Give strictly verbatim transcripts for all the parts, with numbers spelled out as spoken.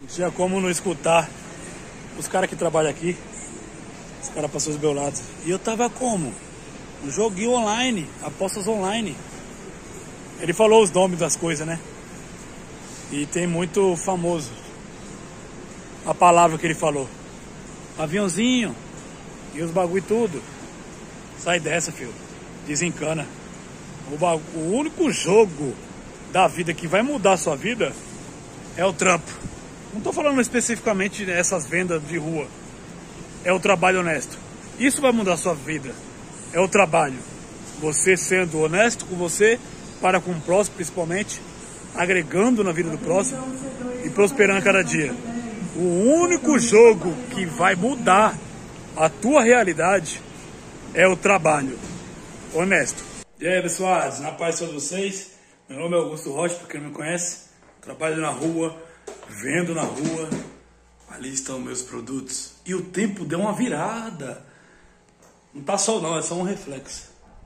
tinha como não escutar os caras que trabalham aqui. Os caras passaram do meu lado. E eu tava como? Um joguinho online, apostas online. Ele falou os nomes das coisas, né? E tem muito famoso a palavra que ele falou. Aviãozinho. E os bagulho tudo. Sai dessa, filho. Desencana. O, bagu... o único jogo da vida que vai mudar a sua vida é o trampo. Não tô falando especificamente dessas vendas de rua. É o trabalho honesto. Isso vai mudar a sua vida. É o trabalho. Você sendo honesto com você, para com o próximo principalmente, agregando na vida do próximo e prosperando a cada dia. O único jogo que vai mudar a tua realidade é o trabalho honesto. E aí, pessoal, na paz de todos vocês. Meu nome é Augusto Rocha, para quem não me conhece. Trabalho na rua, vendo na rua. Ali estão meus produtos. E o tempo deu uma virada. Não tá sol não, é só um reflexo.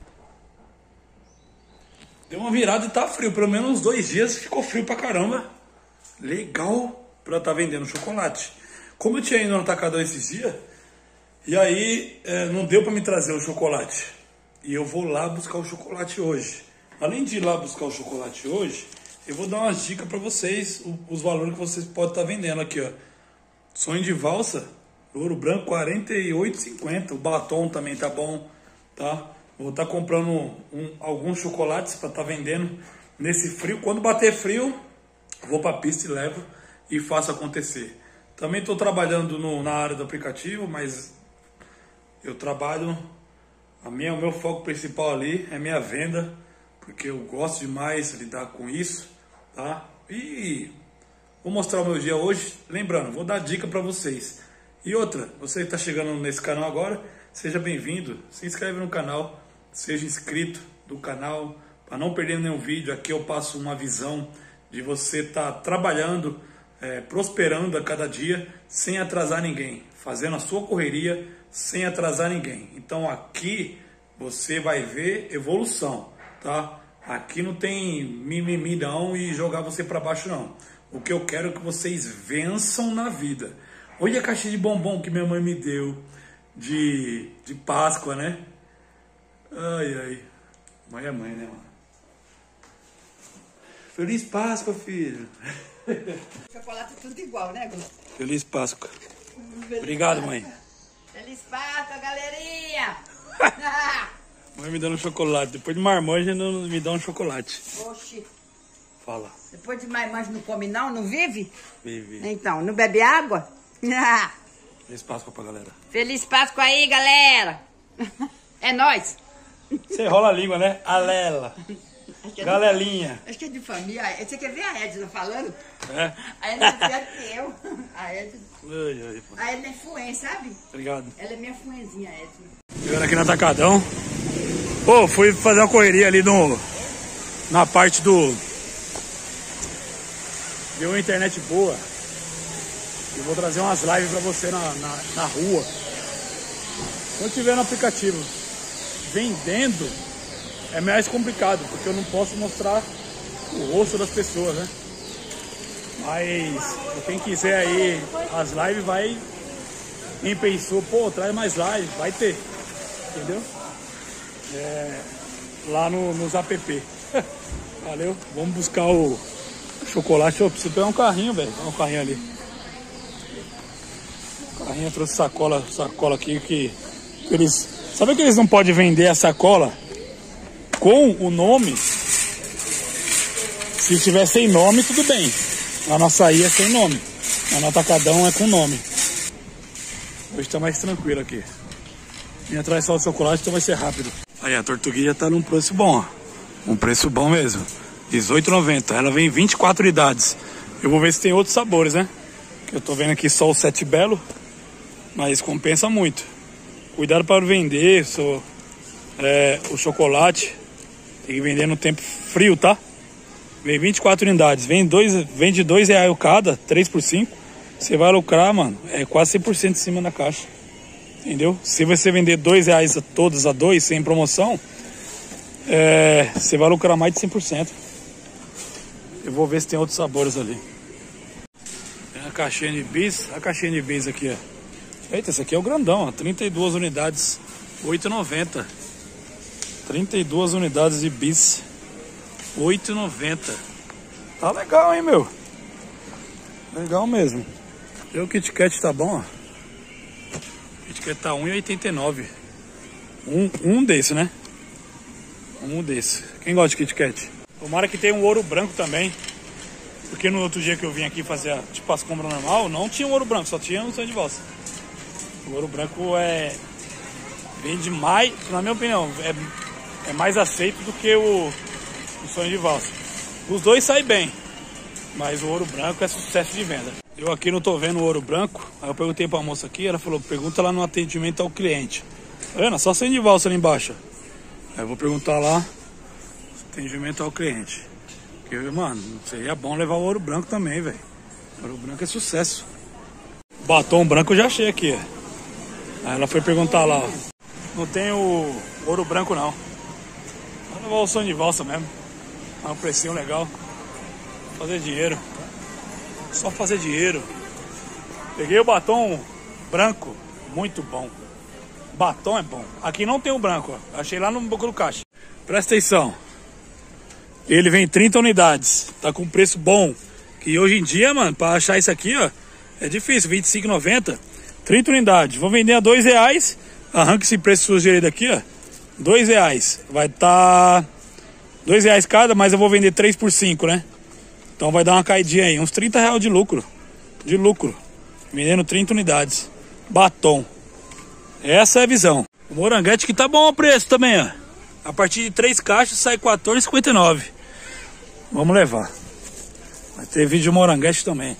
Deu uma virada e tá frio. Pelo menos uns dois dias ficou frio pra caramba. Legal pra estar tá vendendo chocolate. Como eu tinha ido no atacadão esses dias, e aí é, não deu pra me trazer o chocolate. E eu vou lá buscar o chocolate hoje. Além de ir lá buscar o chocolate hoje, eu vou dar umas dicas pra vocês, os valores que vocês podem estar tá vendendo aqui, ó. Sonho de valsa, ouro branco, quarenta e oito reais e cinquenta centavos. O batom também tá bom, tá? Vou estar tá comprando um, alguns chocolates para estar tá vendendo nesse frio. Quando bater frio, vou para a pista e levo e faço acontecer. Também estou trabalhando no, na área do aplicativo, mas eu trabalho... A minha, o meu foco principal ali é minha venda, porque eu gosto demais de lidar com isso, tá? E... vou mostrar o meu dia hoje, lembrando, vou dar dica para vocês. E outra, você que está chegando nesse canal agora, seja bem-vindo, se inscreve no canal, seja inscrito do canal, para não perder nenhum vídeo. Aqui eu passo uma visão de você estar tá trabalhando, é, prosperando a cada dia, sem atrasar ninguém, fazendo a sua correria, sem atrasar ninguém. Então aqui você vai ver evolução, tá? Aqui não tem mimimi não e jogar você para baixo não. O que eu quero é que vocês vençam na vida. Olha a caixa de bombom que minha mãe me deu de, de Páscoa, né? Ai, ai. Mãe é mãe, né, mano? Feliz Páscoa, filho. Chocolate é tudo igual, né, Gus? Feliz Páscoa. Obrigado, mãe. Feliz Páscoa, galerinha. Mãe me dando um chocolate. Depois de marmanja, me dá um chocolate. Oxi. Fala. Depois de marmanja não come não? Não vive? Vive. Então, não bebe água? Feliz Páscoa pra galera. Feliz Páscoa aí, galera. É nóis. Você rola a língua, né? Alela. É Galelinha. De, acho que é de família. Você quer ver a Edna falando? É? A Edna é pior que eu. A Edna, Ai, ai, pô. a Edna é fuém, sabe? Obrigado. Ela é minha fuenzinha, a Edna. Chegando aqui no atacadão. Pô, fui fazer uma correria ali no, na parte do... Deu uma internet boa. Eu vou trazer umas lives pra você na, na, na rua. Quando estiver no aplicativo vendendo, é mais complicado, porque eu não posso mostrar o rosto das pessoas, né? Mas quem quiser aí as lives vai. Quem pensou, pô, traz mais lives, vai ter. Entendeu? É, lá no, nos app. Valeu? Vamos buscar o chocolate. Eu preciso pegar um carrinho, velho. Olha um carrinho ali. O carrinho trouxe sacola, sacola aqui que, que eles. Sabe que eles não podem vender a sacola com o nome? Se tiver sem nome, tudo bem. A nossa aí é sem nome. A no atacadão é com nome. Hoje tá mais tranquilo aqui. Vim atrás só do chocolate, então vai ser rápido. Aí a tortuguinha tá num preço bom, ó. Um preço bom mesmo. dezoito reais e noventa centavos. Ela vem em vinte e quatro unidades. Eu vou ver se tem outros sabores, né? Eu tô vendo aqui só o Sete Belo, mas compensa muito. Cuidado para vender só, é, o chocolate. Tem que vender no tempo frio, tá? Vem vinte e quatro unidades. Vem dois, vende dois reais o cada, três por cinco. Você vai lucrar, mano, é quase cem por cento em cima da caixa. Entendeu? Se você vender dois reais a todos a dois, sem promoção, é, você vai lucrar mais de cem por cento. Eu vou ver se tem outros sabores ali. caixinha de bis. A caixinha de bis aqui, ó. Eita, esse aqui é o grandão, ó. trinta e duas unidades, oito e noventa. trinta e duas unidades de bis, oito e noventa. Tá legal, hein, meu? Legal mesmo. E o Kit Kat tá bom, ó. O Kit Kat tá um e oitenta e nove. Um, um desse, né? Um desse. Quem gosta de Kit Kat? Tomara que tenha um ouro branco também. Porque no outro dia que eu vim aqui fazer tipo as compras normal, não tinha um ouro branco, só tinha um sonho de valsa. O ouro branco é... vende mais, na minha opinião, é, é mais aceito do que o, o sonho de valsa. Os dois saem bem, mas o ouro branco é sucesso de venda. Eu aqui não tô vendo o ouro branco, aí eu perguntei pra moça aqui, ela falou, pergunta lá no atendimento ao cliente. Tá vendo? Só sonho de valsa ali embaixo. Aí eu vou perguntar lá, atendimento ao cliente. Porque, mano, seria bom levar o ouro branco também, velho. O ouro branco é sucesso. Batom branco eu já achei aqui, ó. Aí ela foi perguntar lá, ó. Não tem o ouro branco, não. Vou levar o sonho de valsa mesmo. É um precinho legal. Fazer dinheiro. Só fazer dinheiro. Peguei o batom branco. Muito bom. Batom é bom. Aqui não tem o branco, ó. Achei lá no boca do caixa. Presta atenção. Ele vem trinta unidades. Tá com preço bom. Que hoje em dia, mano, pra achar isso aqui, ó, é difícil. vinte e cinco reais e noventa centavos. trinta unidades. Vou vender a dois reais. Arranca esse preço sugerido aqui, ó. dois reais. Vai estar... Tá... dois reais cada, mas eu vou vender três por cinco, né? Então vai dar uma caidinha aí. Uns trinta reais de lucro. De lucro. Vendendo trinta unidades. Batom. Essa é a visão. O moranguete que tá bom o preço também, ó. A partir de três caixas sai quatorze reais e cinquenta e nove centavos. Vamos levar. Vai ter vídeo de moranguete também.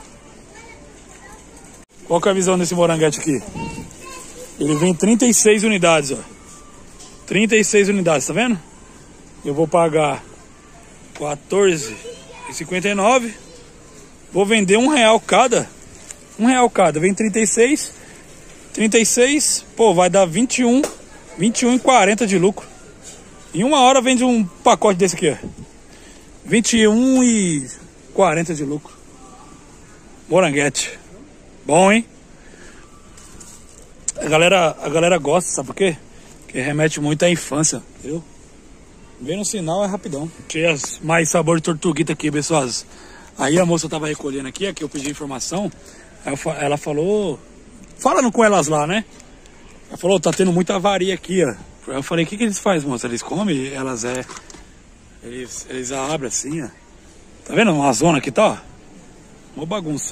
Qual que é a visão desse moranguete aqui? Ele vem trinta e seis unidades, ó. trinta e seis unidades, tá vendo? Eu vou pagar quatorze reais e cinquenta e nove centavos. Vou vender um real cada. Um real cada. Vem trinta e seis. trinta e seis. Pô, vai dar vinte e um. vinte e um e quarenta de lucro. Em uma hora vende um pacote desse aqui, ó. vinte e um e quarenta de lucro. Moranguete. Bom, hein? A galera, a galera gosta, sabe por quê? Porque remete muito à infância, viu? Vem no sinal, é rapidão. Tinha mais sabor de tortuguita aqui, pessoal. Aí a moça tava recolhendo aqui, aqui eu pedi informação. Aí eu, ela falou... Falando com elas lá, né? Ela falou, tá tendo muita avaria aqui, ó. Eu falei, o que que eles fazem, moça? Eles comem? Elas é... Eles, eles abrem assim, ó. Tá vendo? Uma zona aqui, tá, ó. Uma bagunça.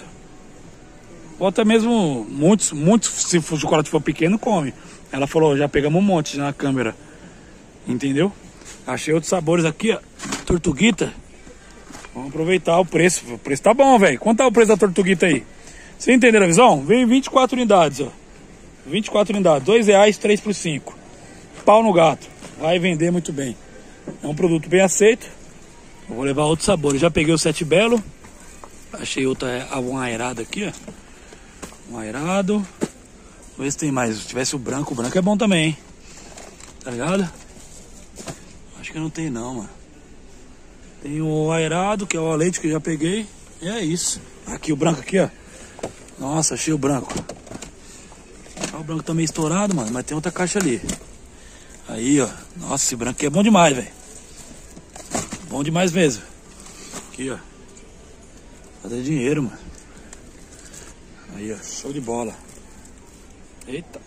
Ou até mesmo muitos, muitos, se o chocolate for pequeno, come. Ela falou, já pegamos um monte na câmera. Entendeu? Achei outros sabores aqui, ó. Tortuguita. Vamos aproveitar o preço. O preço tá bom, velho. Quanto tá o preço da tortuguita aí? Você entendeu a visão? Vem vinte e quatro unidades, ó. vinte e quatro unidades. dois reais, três por cinco. Pau no gato. Vai vender muito bem. É um produto bem aceito. Eu vou levar outros sabores. Já peguei o Sete Belo. Achei outra, um aerado aqui, ó. Um aerado. Vamos ver se tem mais. Se tivesse o branco, o branco é bom também, hein? Tá ligado? Acho que não tem não, mano. Tem o aerado, que é o leite que eu já peguei. E é isso. Aqui o branco aqui, ó. Nossa, achei o branco. O branco tá meio estourado, mano. Mas tem outra caixa ali. Aí, ó. Nossa, esse branco aqui é bom demais, velho. Bom demais mesmo. Aqui, ó. Fazer dinheiro, mano. Aí, ó. Show de bola. Eita.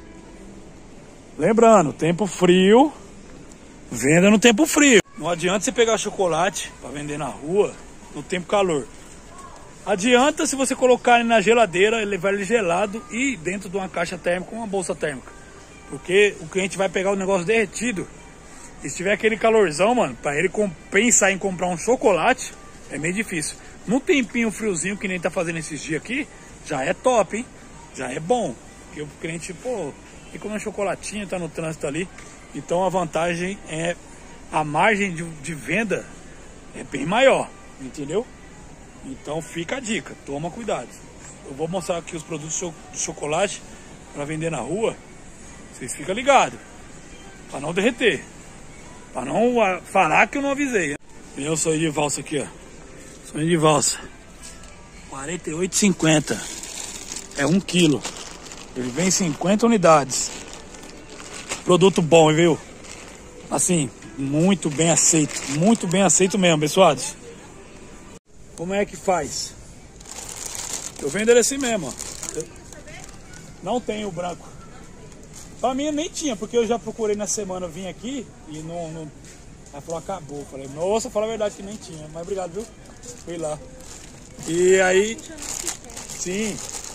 Lembrando, tempo frio. Venda no tempo frio. Não adianta você pegar chocolate para vender na rua no tempo calor. Adianta se você colocar ele na geladeira, ele levar ele gelado e dentro de uma caixa térmica com uma bolsa térmica. Porque o cliente vai pegar o negócio derretido. E se tiver aquele calorzão, mano, para ele pensar em comprar um chocolate, é meio difícil. Num tempinho friozinho que nem tá fazendo esses dias aqui, já é top, hein? Já é bom. Porque o cliente, pô, tem comer um chocolatinho, tá no trânsito ali. Então a vantagem é, a margem de, de venda é bem maior, entendeu? Então fica a dica, toma cuidado. Eu vou mostrar aqui os produtos de chocolate para vender na rua. Vocês ficam ligados, para não derreter, para não falar que eu não avisei. Eu sonho de valsa aqui, ó. Sonho de valsa. quarenta e oito e cinquenta. É um quilo. Ele vem cinquenta unidades. Produto bom, viu? Assim, muito bem aceito. Muito bem aceito mesmo, pessoal. Como é que faz? Eu vendo ele assim mesmo, ó. Eu não tenho o branco. Pra mim nem tinha, porque eu já procurei na semana, eu vim aqui e não... não... Ela falou, acabou. Falei, nossa, fala a verdade que nem tinha. Mas obrigado, viu? Fui lá. E aí... Sim.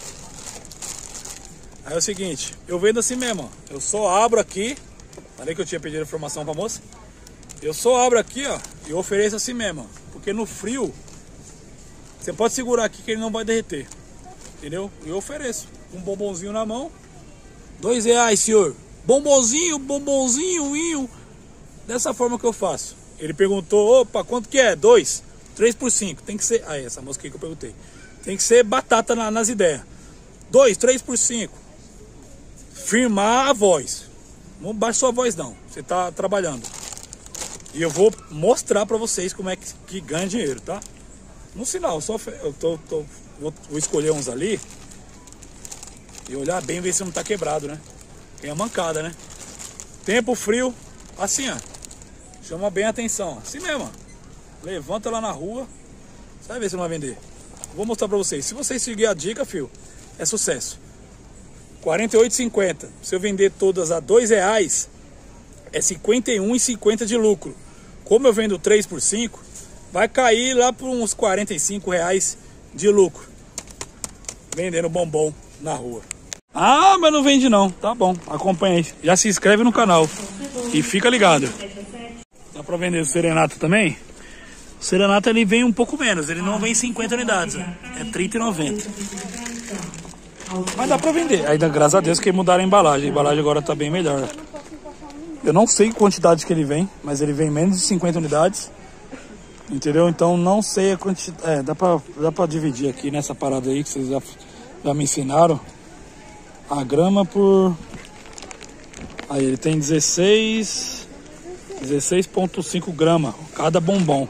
Aí é o seguinte, eu vendo assim mesmo, ó. Eu só abro aqui. Falei que eu tinha pedido informação pra moça. Eu só abro aqui, ó. E ofereço assim mesmo, ó. Porque no frio, você pode segurar aqui que ele não vai derreter. Entendeu? E eu ofereço. Um bombonzinho na mão. Dois reais, senhor. Bombonzinho, bombonzinho, inho. Dessa forma que eu faço. Ele perguntou, opa, quanto que é? Dois. Três por cinco. Tem que ser... Aí, essa moça aqui que eu perguntei. Tem que ser batata na, nas ideias. Dois, três por cinco. Firmar a voz. Não baixa sua voz não. Você tá trabalhando. E eu vou mostrar pra vocês como é que, que ganha dinheiro, tá? No sinal, só eu tô, tô, vou, vou escolher uns ali. E olhar bem, ver se não tá quebrado, né? Tem a mancada, né? Tempo frio. Assim, ó. Chama bem a atenção. Assim mesmo, ó. Levanta lá na rua. Você vai ver se não vai vender. Vou mostrar pra vocês. Se vocês seguir a dica, filho, é sucesso. quarenta e oito e cinquenta. Se eu vender todas a dois reais, é cinquenta e um e cinquenta de lucro. Como eu vendo três por cinco, vai cair lá por uns quarenta e cinco reais de lucro. Vendendo bombom na rua. Ah, mas não vende não. Tá bom, acompanha aí. Já se inscreve no canal e fica ligado. Dá pra vender o serenata também? O serenata ele vem um pouco menos. Ele não vem cinquenta unidades. É trinta e noventa. Mas dá pra vender. Ainda, graças a Deus, que mudaram a embalagem. A embalagem agora tá bem melhor. Eu não sei a quantidade que ele vem, mas ele vem menos de cinquenta unidades. Entendeu? Então não sei a quantidade. É, dá pra, dá pra dividir aqui nessa parada aí que vocês já, já me ensinaram. A grama por... Aí ele tem dezesseis... dezesseis vírgula cinco gramas cada bombom.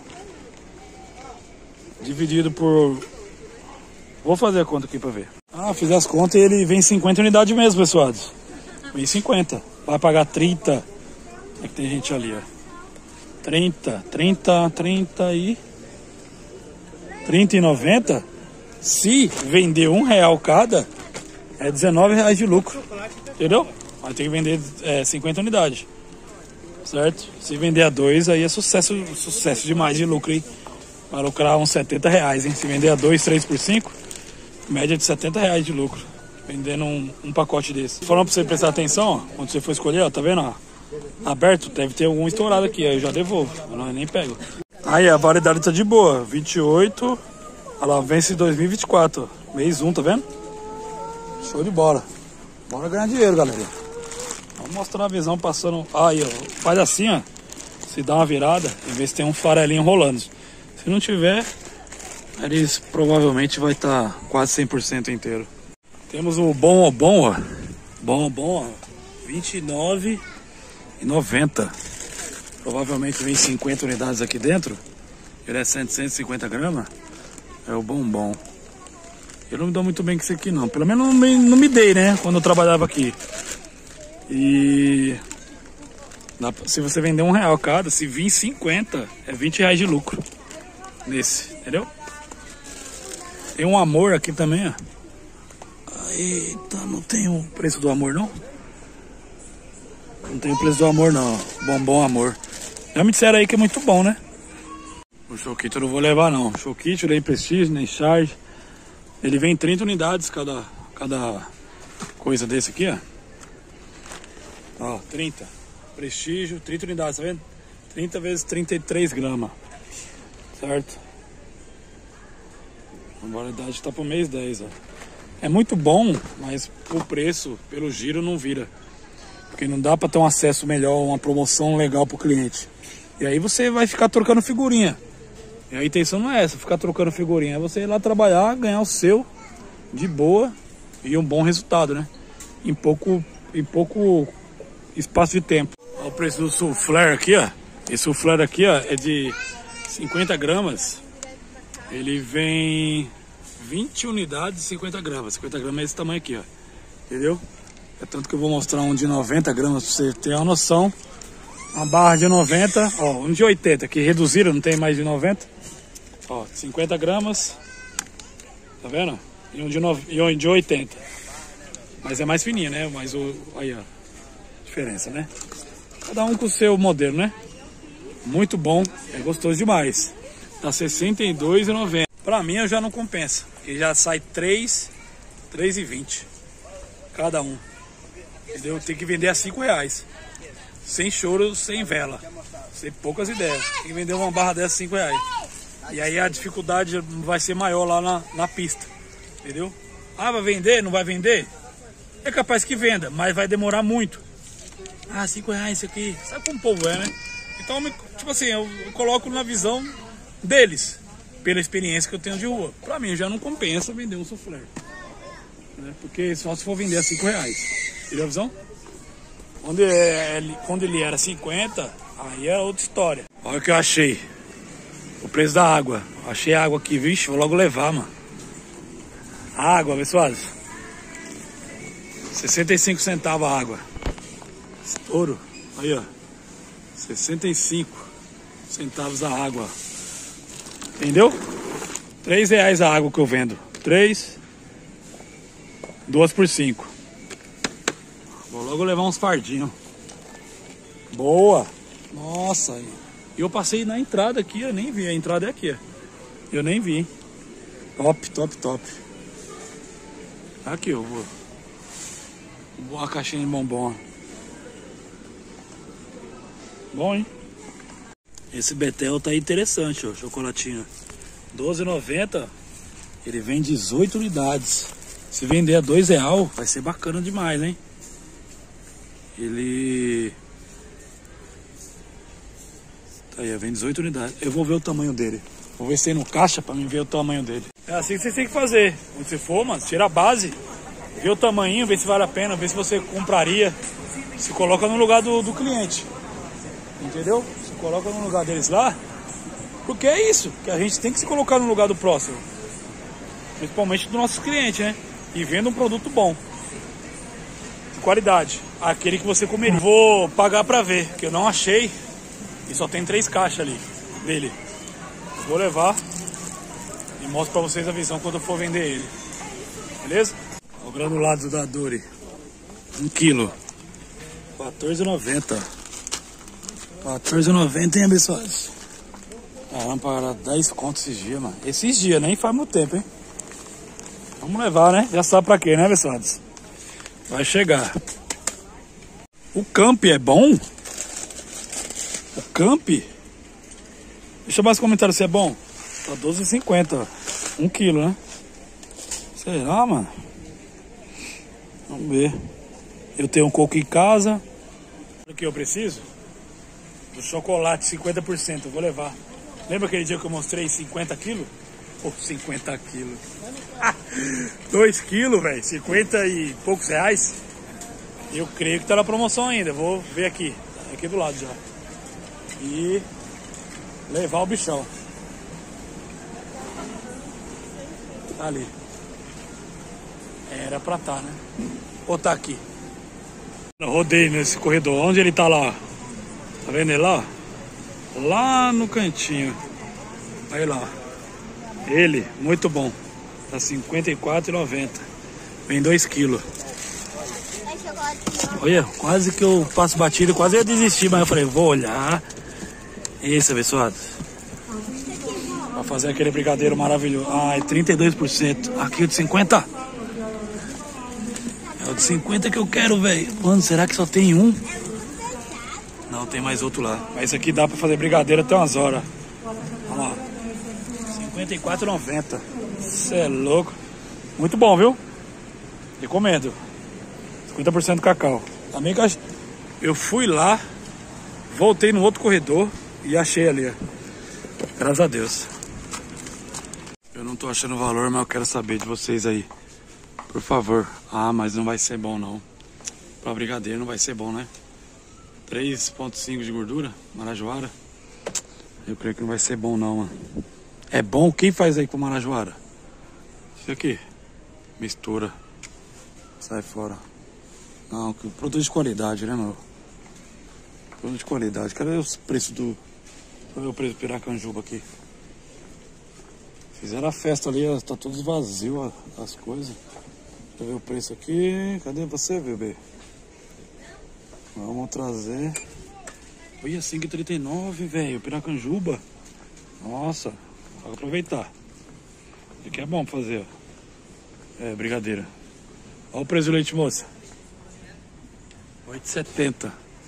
Dividido por... Vou fazer a conta aqui pra ver. Ah, fiz as contas e ele vem cinquenta unidades mesmo, pessoal. Vem cinquenta. Vai pagar trinta. É que tem gente ali, ó. trinta, trinta, trinta e... trinta e noventa. Se vender um real cada, é dezenove reais de lucro. Entendeu? Vai ter que vender é, cinquenta unidades. Certo? Se vender a dois, aí é sucesso, sucesso demais de lucro, hein? Vai lucrar uns setenta reais, hein? Se vender a dois, três por cinco, média de setenta reais de lucro. Vendendo um, um pacote desse. Falando pra você prestar atenção, ó, quando você for escolher, ó, tá vendo, ó? Aberto, deve ter algum estourado aqui, aí eu já devolvo, eu não, eu nem pego. Aí a variedade tá de boa, vinte e oito, ela vence dois mil e vinte e quatro, ó, mês um, tá vendo? Show de bola. Bora ganhar dinheiro, galera. Vamos mostrar a visão passando. Aí, ó, faz assim, ó. Se dá uma virada e vê se tem um farelinho rolando. Se não tiver, eles provavelmente vai estar tá quase cem por cento inteiro. Temos o bom bom, ó. Bom bom, ó. vinte e nove reais e noventa centavos. Provavelmente vem cinquenta unidades aqui dentro. Ele é cento, cento e cinquenta gramas. É o bombom. Eu não me dou muito bem com isso aqui não. Pelo menos não me, não me dei, né? Quando eu trabalhava aqui. E se você vender um real cada, se vir cinquenta, é vinte reais de lucro. Nesse, entendeu? Tem um amor aqui também, ó. Eita, não tem o preço do amor não? Não tem o preço do amor não. Bombom amor. Já me disseram aí que é muito bom, né? O Showkit eu não vou levar não. O Showkit, nem Prestige, nem Charge. Ele vem trinta unidades cada, cada coisa desse aqui, ó. Ó, trinta. Prestígio, trinta unidades, tá vendo? trinta vezes trinta e três gramas. Certo? A validade tá pro mês dez, ó. É muito bom, mas o preço, pelo giro, não vira. Porque não dá pra ter um acesso melhor, uma promoção legal pro cliente. E aí você vai ficar trocando figurinha. E a intenção não é essa, ficar trocando figurinha. É você ir lá trabalhar, ganhar o seu de boa e um bom resultado, né? Em pouco, em pouco espaço de tempo. Olha o preço do soufflé aqui, ó. Esse soufflé aqui, ó, é de cinquenta gramas. Ele vem vinte unidades de cinquenta gramas. cinquenta gramas é esse tamanho aqui, ó. Entendeu? É tanto que eu vou mostrar um de noventa gramas pra você ter uma noção. Uma barra de noventa, ó, um de oitenta, que reduziram, não tem mais de noventa. Ó, cinquenta gramas. Tá vendo? E um de, no... e um de oitenta. Mas é mais fininho, né? Mas o... aí, ó. Diferença, né? Cada um com o seu modelo, né? Muito bom. É gostoso demais. Tá sessenta e dois reais e noventa centavos. Pra mim, eu já não compensa. E já sai três, três e vinte. Cada um. Entendeu? Tem que vender a cinco reais. Sem choro, sem vela. Sem poucas ideias. Tem que vender uma barra dessa a cinco reais. E aí a dificuldade vai ser maior lá na, na pista. Entendeu? Ah, vai vender? Não vai vender? É capaz que venda, mas vai demorar muito. Ah, cinco reais isso aqui. Sabe como o povo é, né? Então, tipo assim, eu coloco na visão deles. Pela experiência que eu tenho de rua. Pra mim já não compensa vender um soufflé. Né? Porque só se for vender a cinco reais. Entendeu a visão? Quando ele, quando ele era cinquenta, aí era outra história. Olha o que eu achei. O preço da água. Achei água aqui, vixe, vou logo levar, mano. Água, pessoal. sessenta e cinco centavos a água. Estouro. Aí, ó. sessenta e cinco centavos a água. Entendeu? três reais a água que eu vendo. três. duas por cinco. Vou logo levar uns fardinhos. Boa. Nossa. E eu passei na entrada aqui, eu nem vi. A entrada é aqui, ó. Eu nem vi. Top, top, top. Aqui, eu vou. Boa caixinha de bombom. Bom, hein? Esse Betel tá interessante, ó. Chocolatinho. doze reais e noventa centavos. Ele vem dezoito unidades. Se vender a dois reais, vai ser bacana demais, hein? Ele... Tá aí, vem dezoito unidades. Eu vou ver o tamanho dele. Vou ver se tem no caixa pra mim ver o tamanho dele. É assim que vocês têm que fazer. Quando você for, mano, tira a base. Vê o tamanho, vê se vale a pena. Vê se você compraria. Se coloca no lugar do, do cliente. Entendeu? Se coloca no lugar deles lá. Porque é isso. Que a gente tem que se colocar no lugar do próximo. Principalmente dos nossos clientes, né? E vendo um produto bom. De qualidade. Aquele que você comeria. Vou pagar pra ver. Que eu não achei. E só tem três caixas ali. Dele. Vou levar. E mostro pra vocês a visão quando eu for vender ele. Beleza? O granulado da Dori. Um quilo. quatorze reais e noventa centavos. quatorze reais e noventa centavos, hein, pessoas? Caramba, para dez contos esses dias, mano. Esses dias, nem faz muito tempo, hein? Vamos levar, né? Já sabe pra quê, né, pessoas? Vai chegar. O Camp é bom? O Camp? Deixa mais comentário se é bom. Tá doze reais e cinquenta centavos. Um quilo, né? Será, mano? Vamos ver. Eu tenho um coco em casa. O que eu preciso? Do chocolate cinquenta por cento. Eu vou levar. Lembra aquele dia que eu mostrei cinquenta quilos? Pô, cinquenta quilos. dois quilos, velho. cinquenta e poucos reais. Eu creio que tá na promoção ainda. Vou ver aqui. Aqui do lado já. E levar o bichão. Tá ali. Era pra tá, né? Ou tá aqui. Eu rodei nesse corredor. Onde ele tá lá? Tá vendo ele lá? Lá no cantinho. Aí lá. Ele, muito bom. Tá cinquenta e quatro reais e noventa centavos. Vem dois quilos. Olha, quase que eu passo batido, quase ia desistir, mas eu falei, vou olhar. Isso, pessoal. Pra fazer aquele brigadeiro maravilhoso. Ah, é trinta e dois por cento. Aqui o de cinquenta. É o de cinquenta que eu quero, velho. Mano, será que só tem um? Não, tem mais outro lá. Mas esse aqui dá pra fazer brigadeiro até umas horas. Olha lá. cinquenta e quatro reais e noventa centavos. Você é louco. Muito bom, viu? Recomendo. cinquenta por cento cacau. Também que eu fui lá, voltei no outro corredor e achei ali, ó. Graças a Deus. Eu não tô achando valor, mas eu quero saber de vocês aí. Por favor. Ah, mas não vai ser bom não. Pra brigadeiro não vai ser bom, né? três ponto cinco de gordura, marajoara. Eu creio que não vai ser bom não, mano. É bom? Quem faz aí com marajoara? Isso aqui. Mistura. Sai fora. Não, que produto de qualidade, né, meu? Produto de qualidade. Cadê os preços do... Deixa eu ver o preço do Piracanjuba aqui. Fizeram a festa ali, ó, tá tudo vazio ó, as coisas. Deixa eu ver o preço aqui. Cadê você, bebê? Vamos trazer. Olha, cinco e trinta e nove, velho. Piracanjuba. Nossa, vou aproveitar. Isso aqui é bom pra fazer, ó. É, brigadeira. Olha o preço do leite, moça. oito e setenta.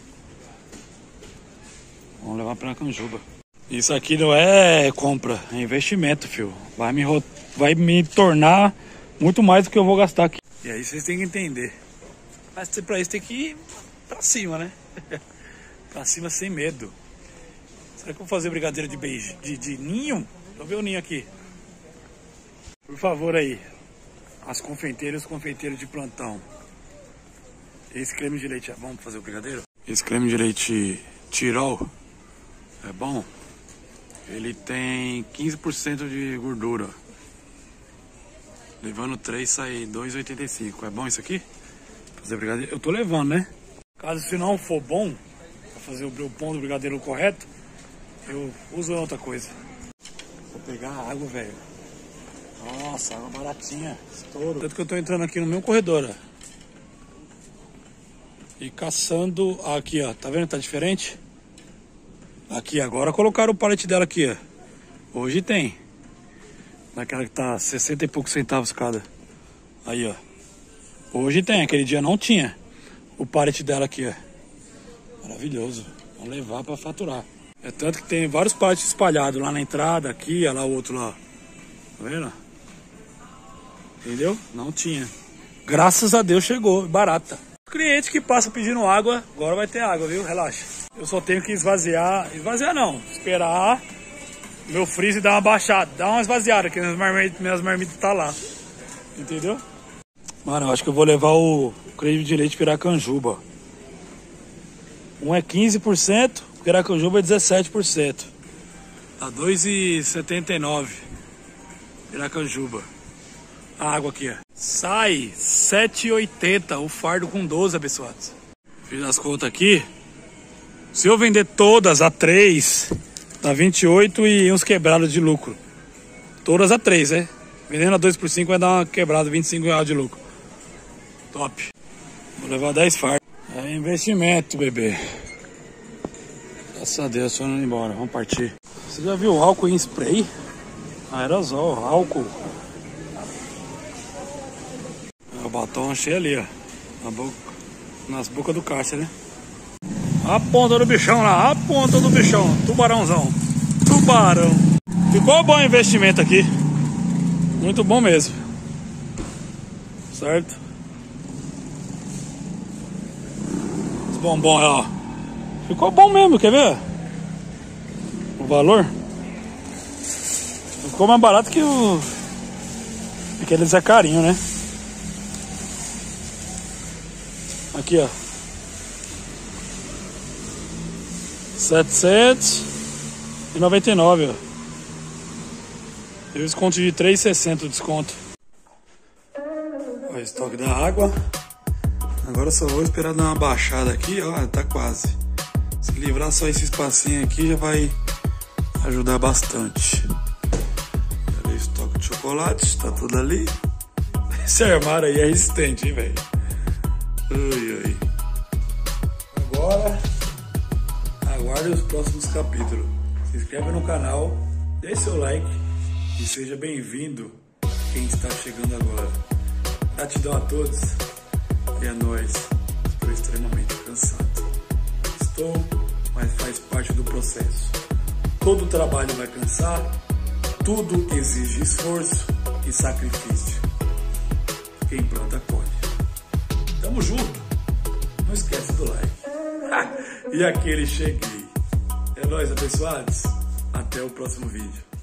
Vamos levar pra Canjuba. Isso aqui não é compra, é investimento, filho. Vai me, vai me tornar muito mais do que eu vou gastar aqui. E aí vocês têm que entender. Mas pra isso tem que ir pra cima, né? Pra cima sem medo. Será que eu vou fazer brigadeira de beijo? De, de ninho? Deixa eu ver o ninho aqui. Por favor aí. As confeiteiras e os confeiteiros de plantão. Esse creme de leite é bom pra fazer o brigadeiro? Esse creme de leite Tirol é bom. Ele tem quinze por cento de gordura. Levando três sai dois e oitenta e cinco. É bom isso aqui? Fazer brigadeiro? Eu tô levando, né? Caso se não for bom, pra fazer o pão do brigadeiro correto, eu uso outra coisa. Vou pegar a água, velho. Nossa, água baratinha. Estouro. Tanto que eu tô entrando aqui no meu corredor, ó. E caçando aqui, ó. Tá vendo? Tá diferente? Aqui, agora colocaram o pallet dela aqui, ó. Hoje tem. Naquela que tá sessenta e poucos centavos cada. Aí, ó. Hoje tem. Aquele dia não tinha. O pallet dela aqui, ó. Maravilhoso. Vamos levar pra faturar. É tanto que tem vários pallets espalhados lá na entrada, aqui, ó, lá o outro lá. Tá vendo? Entendeu? Não tinha. Graças a Deus chegou. Barata. Cliente que passa pedindo água, agora vai ter água, viu? Relaxa. Eu só tenho que esvaziar. Esvaziar não. Esperar meu freezer dar uma baixada. Dar uma esvaziada, que minhas marmitas, minhas marmitas tá lá. Entendeu? Mano, eu acho que eu vou levar o creme de leite Piracanjuba. Um é quinze por cento, Piracanjuba é dezessete por cento. Tá dois e setenta e nove. Piracanjuba. A água aqui, ó. Sai sete e oitenta o fardo com doze, abençoados. Fiz as contas aqui. Se eu vender todas a três, dá vinte e oito e uns quebrados de lucro. Todas a três, né? Vendendo a dois por cinco vai dar uma quebrada, vinte e cinco reais de lucro. Top. Vou levar dez fardos. É investimento, bebê. Graças a Deus, tô indo embora. Vamos partir. Você já viu álcool em spray? Aerosol, álcool. O batom achei ali, ó. Na boca, nas bocas do cárcere, né? A ponta do bichão lá, a ponta do bichão. Tubarãozão. Tubarão. Ficou bom o investimento aqui. Muito bom mesmo. Certo? Os bombons, ó. Ficou bom mesmo, quer ver? O valor. Ficou mais barato que o... Porque eles é carinho, né? Aqui, ó. setecentos e noventa e nove, ó. Teve desconto de três e sessenta o desconto. Olha o estoque da água. Agora só vou esperar dar uma baixada aqui, ó. Tá quase. Se livrar só esse espacinho aqui já vai ajudar bastante. Olha o estoque de chocolate, tá tudo ali. Esse armário aí é resistente, hein, velho. Ai, ai. Agora aguarde os próximos capítulos. Se inscreve no canal, deixe seu like e seja bem-vindo quem está chegando agora. Gratidão a todos e a nós. Estou extremamente cansado. Estou, mas faz parte do processo. Todo trabalho vai cansar, tudo exige esforço e sacrifício. Quem planta colhe. Tamo junto. Não esquece do like. E aquele cheguei. É nóis, abençoados. Até o próximo vídeo.